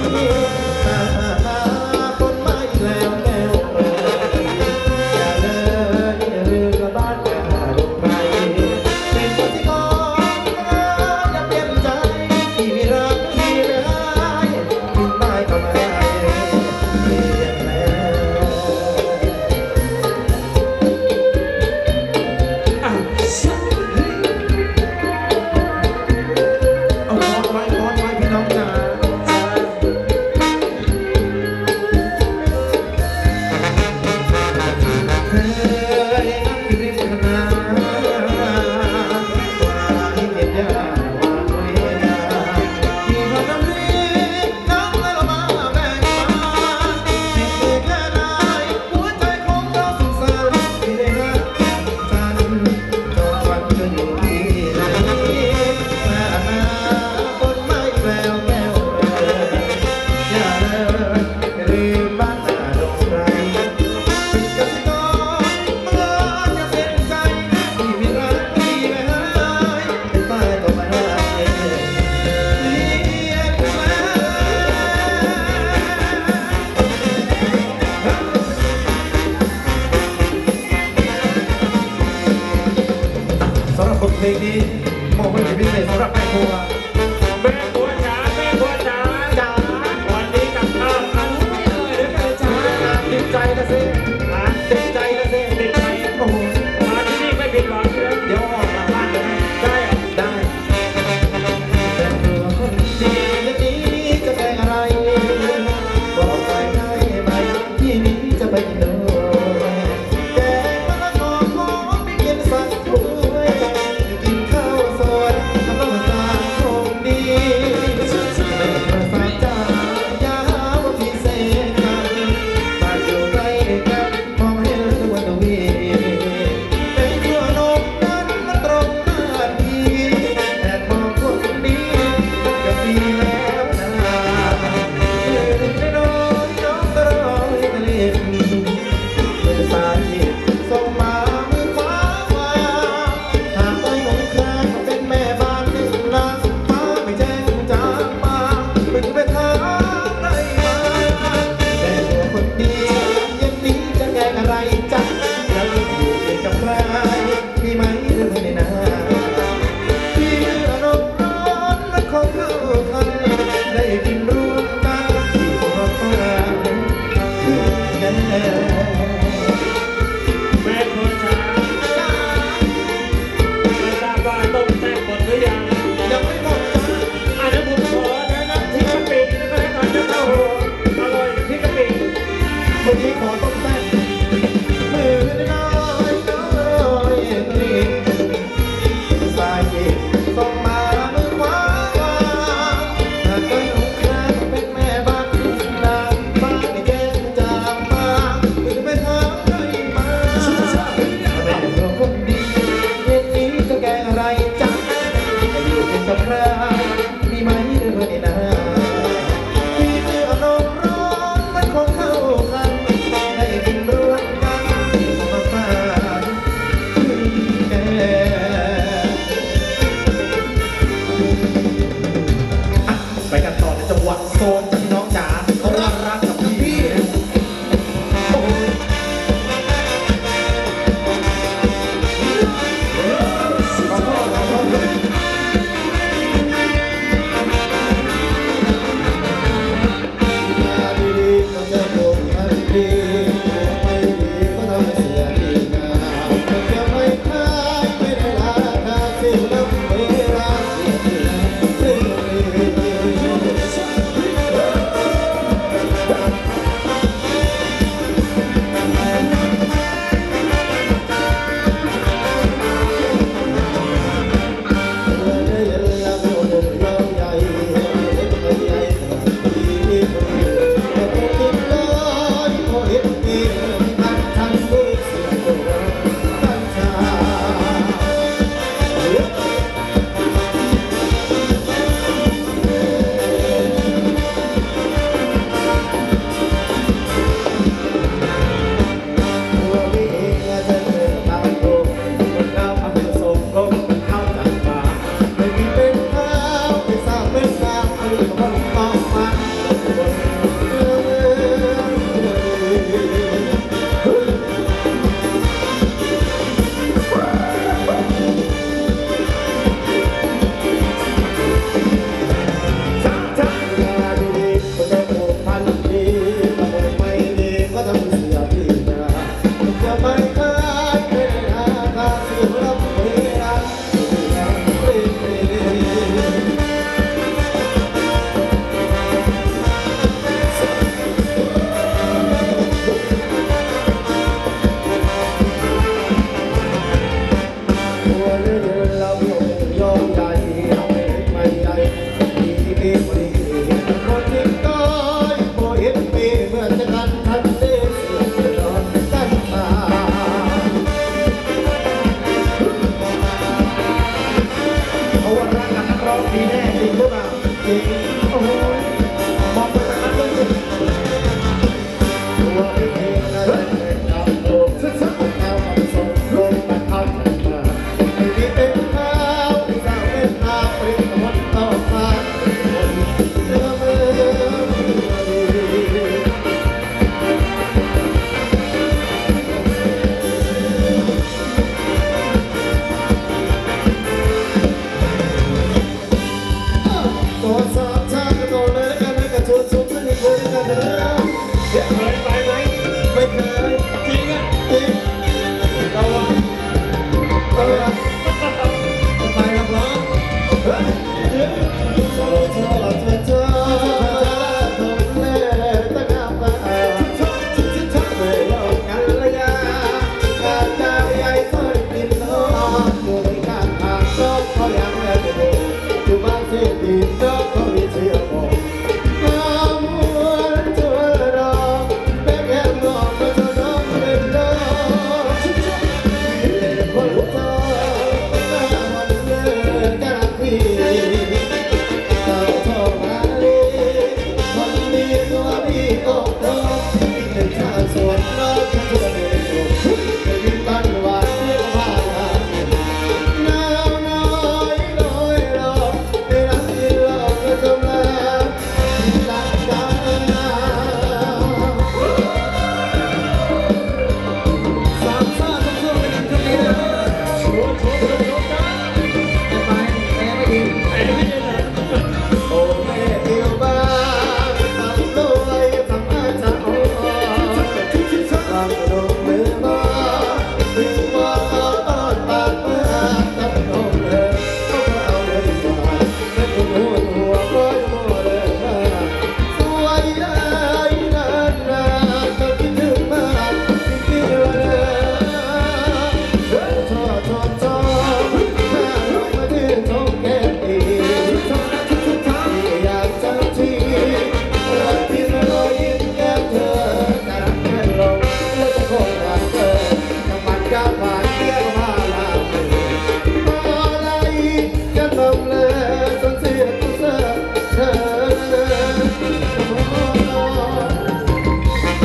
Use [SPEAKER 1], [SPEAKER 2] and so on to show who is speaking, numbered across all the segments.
[SPEAKER 1] คนไม่แล้วแก้วอย่าเลยลืมละบ้านอย่าลงไปเป็นคนที่ก่อนอย่าเปลี่ยนใจที่มีรักที่ไม่หายถึงตายก็ไม่เปลี่ยนแล้ว เอาคอนไว้พี่น้องจ๋ารักกัน
[SPEAKER 2] สามซ่าทุกช่วงเป็นช่วงนี้นะโชว์โชว์โชว์โชว์กันจะไปแพ้ไม่ดีแพ้ไม่ดีนะ
[SPEAKER 1] โอ้แม่เดียวบ้านทำรวยทำอาจจะเอาทำลงมือมาถึงว่าอ้อนปากมาตัดนมเลยก็เอาเลยดีกว่าแม่คุณหัวร้อยโมเลยมาสวยได้นานนานก็คิดถึงมากคิดเลยชอบชอบชอบถ้าลงมาถึงท้องแก้มอีก อยากจำที่รักที่รอยยิ้มแก้มเธอแต่รักแค่ลงแล้วจะคงรักเธอน้ำมันกาผ่านเที่ยวมาลาไปอะไรกันบ้างเลยจนเสียตัวเธอเธอ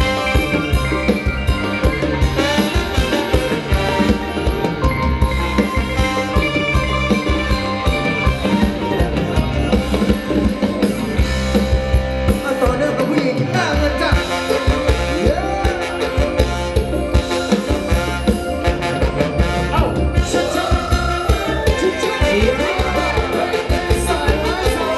[SPEAKER 2] มาต่อเนื่องกับผู้หญิงหน้าเงินจ้ะเอ้าชัดชัดชัดชัดสายไม้สาย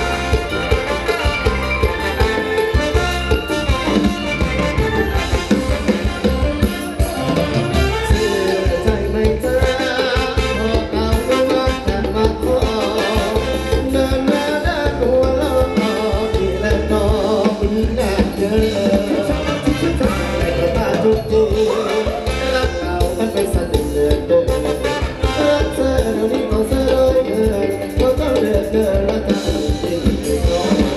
[SPEAKER 1] เชื่อใจไหมเธอพอเอาไม่ว่าจะมาขอเดินมาด้านหัวเราดีและน้องมีหน้าเยอะแต่ก็มาทุกทีรักเรามันเป็นสัตว์เลือดเดินรักเธอเดี๋ยวนี้เขาเสียเลยเกินเพราะต้องเลือดเกินรักกันจริงๆ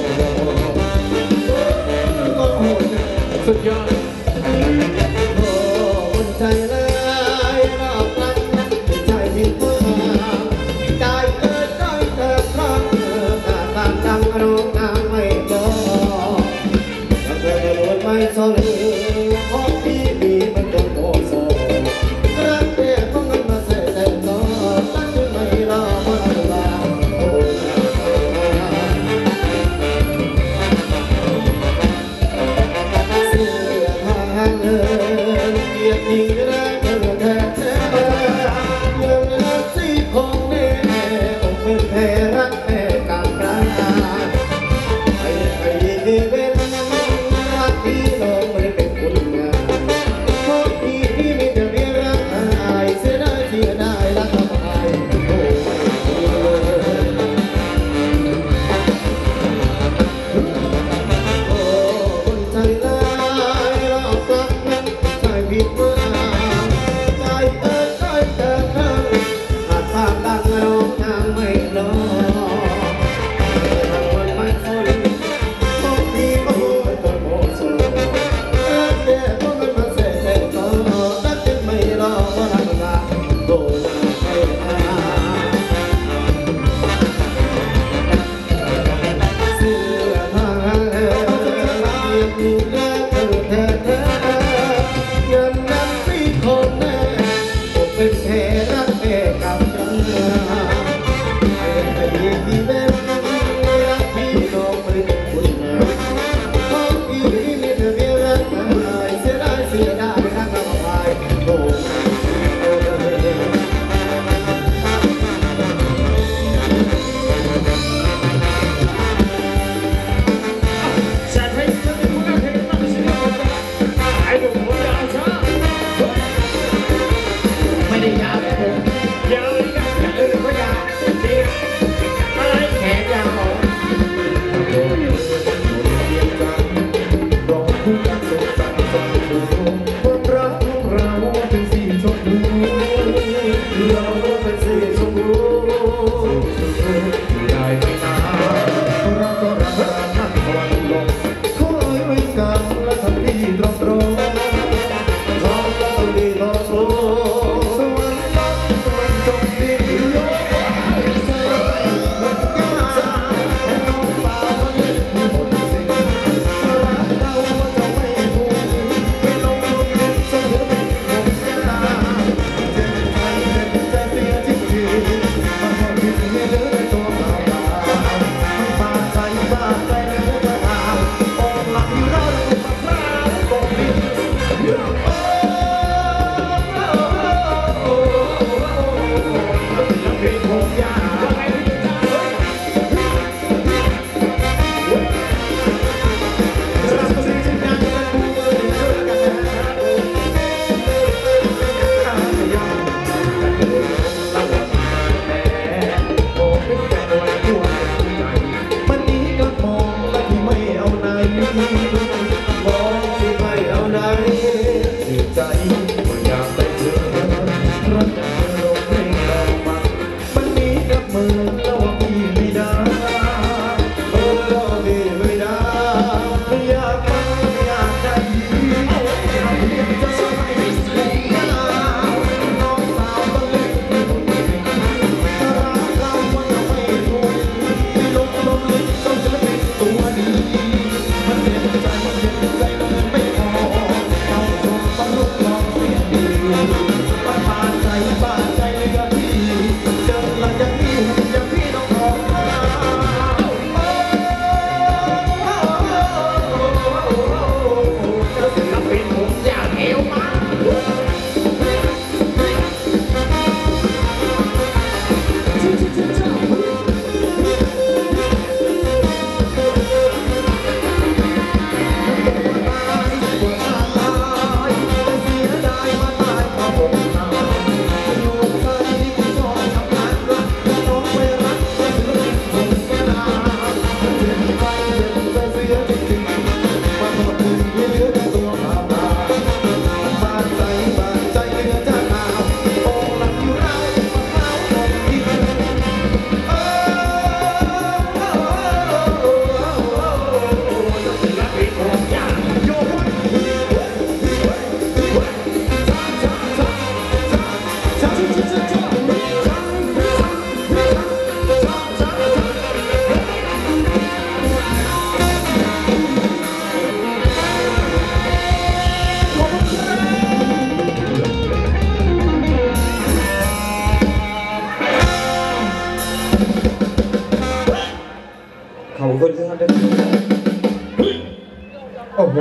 [SPEAKER 1] ก็โหด
[SPEAKER 2] สุดยอด
[SPEAKER 1] โอ้คนใจร้ายรอบรักนักใจผิดหวังใจเกิดได้แต่ครั้งแต่ตามดังรู้งานไม่จบถ้าเกิดได้รู้ไม่สนเพราะพี่มีมันโดนโกโซรักเดียวของมันมาเสด็จต่อตั้งใจไม่รอมันลาโอ้เสื้อผ้าเงินเกียรติยิ่งได้เกินแท้แท้เงินรักที่ของแม่อกเป็นแพ้รักแม่กำกลางไปไปดีเป็นรักที่ลงไม่เป็นคุณงามเพราะพี่มีแต่เรียกรักอายเสียได้ที่ได้รักอายโอ้โอ้คนใจร้ายรอบรักนั้นใจผิดหวังใจเกิดได้แต่ครั้งอาจภาพดังร้องทางไม่รอทำวันไม่สนเพราะพี่มองที่ไม่เอาไหนดีใจก็อยากได้เธอรักเธอลงให้เราฟังมันมีกับมือแล้วว่าพี่ไม่ได้แล้วพี่ไม่ได้ไม่อยากฟังไม่อยากได้ยินจะสบายดีน้องสาวก็เล็กถ้ารักเรามันจะไม่ถูกไม่ลงลึกต้องจะเป็นตัวดีมันเจ็บใจมันไม่พอเอาชมต้องลุกลองเสียดีมันบาดใจเลยอะพี่เจอหลังอย่างพี่น้องขอมาจะศิลปินผมอยากเอวมา
[SPEAKER 2] ขอบคุณที่ท่านได้โอ้โห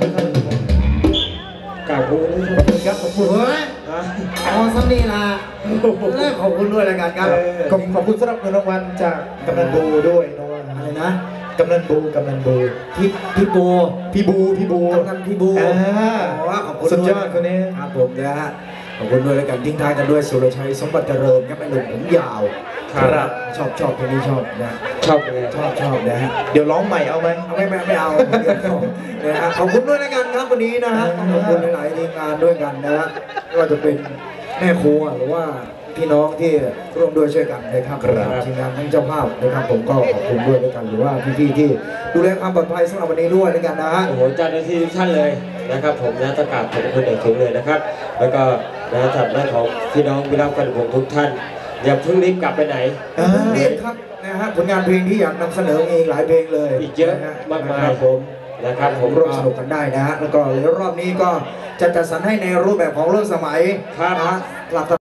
[SPEAKER 2] กราบขอบคุณที่ท่านได้ครับขอบคุณ
[SPEAKER 1] เฮ้ย
[SPEAKER 2] นะ
[SPEAKER 1] อ๋อซ้ำนี่ล่ะแล้วขอบคุณด้วยรายการครับขอบคุณสำหรับเงินรางวัลจากกำนันบูด้วยนะว่าอะไรนะกำนันบูพี่บูกำนันพี่บูขอบคุณสุดยอดคนนี้ครับผมนะฮะขอบคุณด้วยรายการทิ้งท้ายกันด้วยสุรชัยสมบัติเจริญครับเป็นหนุ่มผมยาวครับชอบคนนี้ชอบนะ
[SPEAKER 2] ชอบเลย
[SPEAKER 1] ชอบนะฮะเดี๋ยวร้องใหม่เอาไหมไม่เอานะฮะขอบคุณด้วยรายการครับวันนี้นะฮะขอบคุณหลายๆทีมงานด้วยกันนะฮะไม่ว่าจะเป็นแม่ครัวหรือว่าพี่น้องที่ร่วมด้วยช่วยกันนะครับทีมงานทั้งเจ้าภาพนะครับผมก็ขอบคุณด้วยด้วยกันหรือว่าพี่ๆที่ดูแลความปลอดภัยสำหรับวันนี้ด้วยด้วยกันนะฮะ
[SPEAKER 2] โอ้โหเจ้าหน้าที่ทุกท่านเลยนะครับผมนะประกาศขอบคุณอย่างสูงเลยนะครับแล้วก็นะทางด้านของพี่น้องพี่รับกันผมทุกท่านอย่าเพิ่งรีบกลับไปไหน
[SPEAKER 1] เรียนครับนะฮะผลงานเพลงที่อยากนำเสนอมีหลายเพลงเลย
[SPEAKER 2] อีกเยอะมากมาย
[SPEAKER 1] ผม
[SPEAKER 2] นะครับ
[SPEAKER 1] ผมร่วมสนุกกันได้นะฮะแล้วก็รอบนี้ก็จะจัดสรรให้ในรูปแบบของร่วมสมัย
[SPEAKER 2] ครับ
[SPEAKER 1] นะฮะ